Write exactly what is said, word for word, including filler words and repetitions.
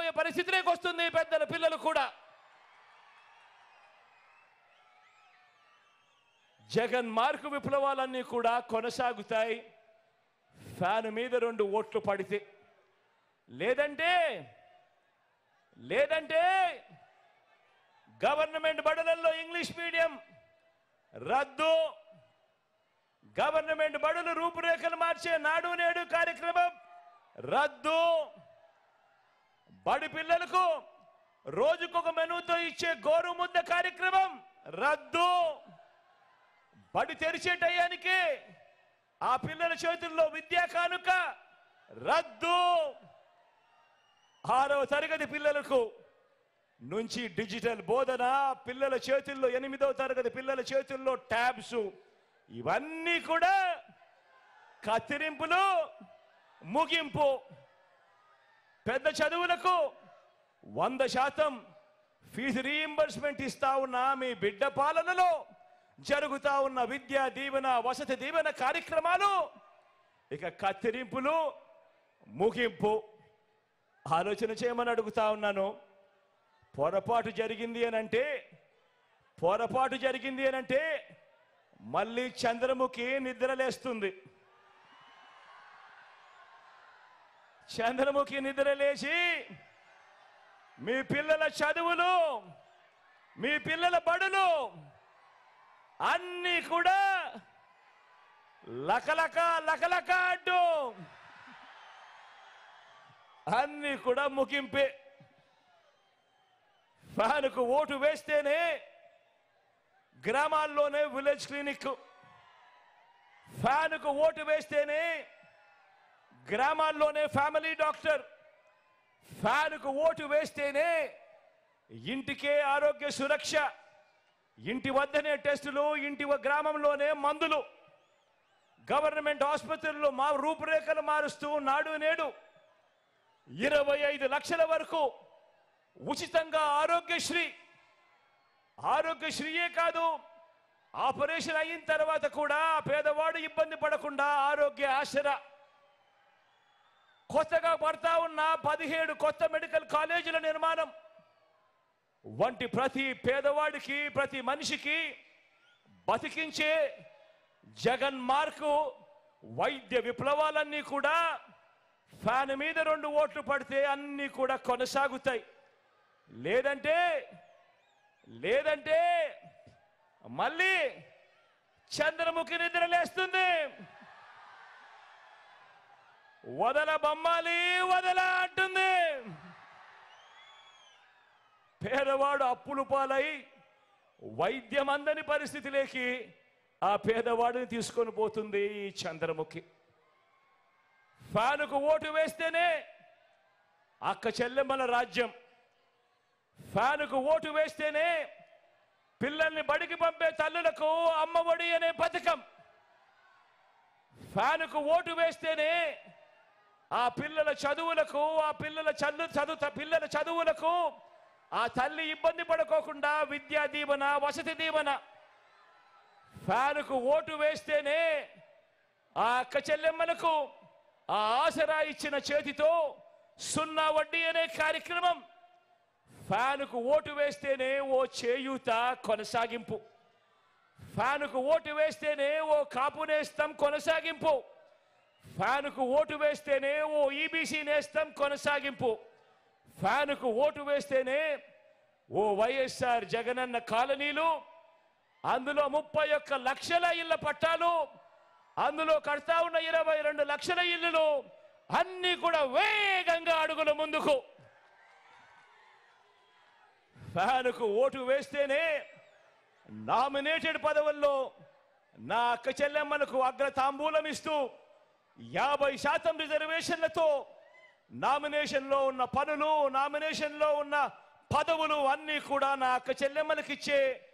తాగే పరిస్థితిలోకి వస్తుంది పెద్దల పిల్లలు కూడా. జగన్ మార్కు విప్లవాలన్నీ కూడా కొనసాగుతాయి ఫ్యాన్ మీద రెండు ఓట్లు పడితే. లేదంటే లేదంటే గవర్నమెంట్ బడులలో ఇంగ్లీష్ మీడియం రద్దు, గవర్నమెంట్ బడులు రూపురేఖలు మార్చే నాడు నేడు కార్యక్రమం రద్దు, బడి పిల్లలకు రోజుకొక మెనూతో ఇచ్చే గోరుముద్ద కార్యక్రమం రద్దు, బడి తెరిచే టయానికి ఆ పిల్లల చేతుల్లో విద్యా కానుక రద్దు, ఆరవ తరగతి పిల్లలకు నుంచి డిజిటల్ బోధన, పిల్లల చేతుల్లో ఎనిమిదవ తరగతి పిల్లల చేతుల్లో ట్యాబ్స్, ఇవన్నీ కూడా కత్తిరింపులు ముగింపు. పెద్ద చదువులకు వంద శాతం ఫీజు రీయింబర్స్మెంట్ ఇస్తా ఉన్న మీ బిడ్డ పాలనలో జరుగుతా ఉన్న విద్యా దీవెన వసతి దీవెన కార్యక్రమాలు ఇక కత్తిరింపులు ముగింపు. ఆలోచన చేయమని అడుగుతా ఉన్నాను. పొరపాటు జరిగింది అనంటే పొరపాటు జరిగింది అనంటే మళ్ళీ చంద్రముఖి నిద్రలేస్తుంది. చంద్రముఖి నిద్రలేసి మీ పిల్లల చదువులు మీ పిల్లల బడులు అన్నీ కూడా లకలక లకలక అడ్డు అన్నీ కూడా ముగింపే. ఫ్యాన్కు ఓటు వేస్తేనే గ్రామాల్లోనే విలేజ్ క్లినిక్, ఫ్యాన్కు ఓటు వేస్తేనే గ్రామాల్లోనే ఫ్యామిలీ డాక్టర్, ఫ్యాన్కు ఓటు వేస్తేనే ఇంటికే ఆరోగ్య సురక్ష, ఇంటి వద్దనే టెస్టులు, ఇంటి గ్రామంలోనే మందులు, గవర్నమెంట్ ఆసుపత్రుల్లో మా రూపురేఖలు మారుస్తూ నాడు నేడు ఇరవై ఐదు లక్షల వరకు ఉచితంగా ఆరోగ్యశ్రీ, ఆరోగ్యశ్రీయే కాదు ఆపరేషన్ అయిన తర్వాత కూడా పేదవాడు ఇబ్బంది పడకుండా ఆరోగ్య ఆసరా, కొత్తగా పడతా ఉన్న పదిహేడు కొత్త మెడికల్ కాలేజీల నిర్మాణం వంటి ప్రతి పేదవాడికి ప్రతి మనిషికి బతికించే జగన్ మార్కు వైద్య విప్లవాలన్నీ కూడా ఫ్యాన్ మీద రెండు ఓట్లు పడితే అన్నీ కూడా కొనసాగుతాయి. లేదంటే లేదంటే మళ్ళీ చంద్రముఖి నిద్రలేస్తుంది. వదల బొమ్మాలి వదల అంటుంది. పేదవాడు అప్పులు పాలై వైద్యం అందని పరిస్థితిలోకి ఆ పేదవాడిని తీసుకొని పోతుంది ఈ చంద్రముఖి. ఫ్యానుకు ఓటు వేస్తేనే అక్క చెల్లెమ్మల రాజ్యం, ఫ్యానుకు ఓటు వేస్తేనే పిల్లల్ని బడికి పంపే తల్లులకు అమ్మఒడి అనే పథకం, ఫ్యానుకు ఓటు వేస్తేనే ఆ పిల్లల చదువులకు ఆ పిల్లల చదువు చదువు పిల్లల చదువులకు ఆ తల్లి ఇబ్బంది పడుకోకుండా విద్యా దీవెన వసతి దీవెన, ఫ్యానుకు ఓటు వేస్తేనే ఆ అక్క చెల్లెమ్మలకు ఆ ఆసరా ఇచ్చిన చేతితో సున్నా వడ్డీ అనే కార్యక్రమం, ఫ్యానుకు ఓటు వేస్తేనే ఓ చేయూత కొనసాగింపు, ఫ్యానుకు ఓటు వేస్తేనే ఓ కాపు నేస్తం కొనసాగింపు, ఫ్యానుకు ఓటు వేస్తేనే ఓ ఈబీసీ నేస్తం కొనసాగింపు, ఫ్యానుకు ఓటు వేస్తేనే ఓ వైఎస్ఆర్ జగనన్న కాలనీలు, అందులో ముప్పై ఒక్క లక్షల ఇళ్ల పట్టాలు, అందులో కడతా ఉన్న ఇరవై రెండు లక్షల ఇల్లులు అన్ని కూడా వేగంగా అడుగుల ముందుకు. ఫ్యానుకు ఓటు వేస్తేనే నామినేటెడ్ పదవుల్లో నా అక్క చెల్లెమ్మలకు అగ్ర తాంబూలం ఇస్తూ యాభై శాతం రిజర్వేషన్లతో నామినేషన్లో ఉన్న పనులు నామినేషన్లో ఉన్న పదవులు అన్నీ కూడా నా అక్క చెల్లెమ్మలకు ఇచ్చే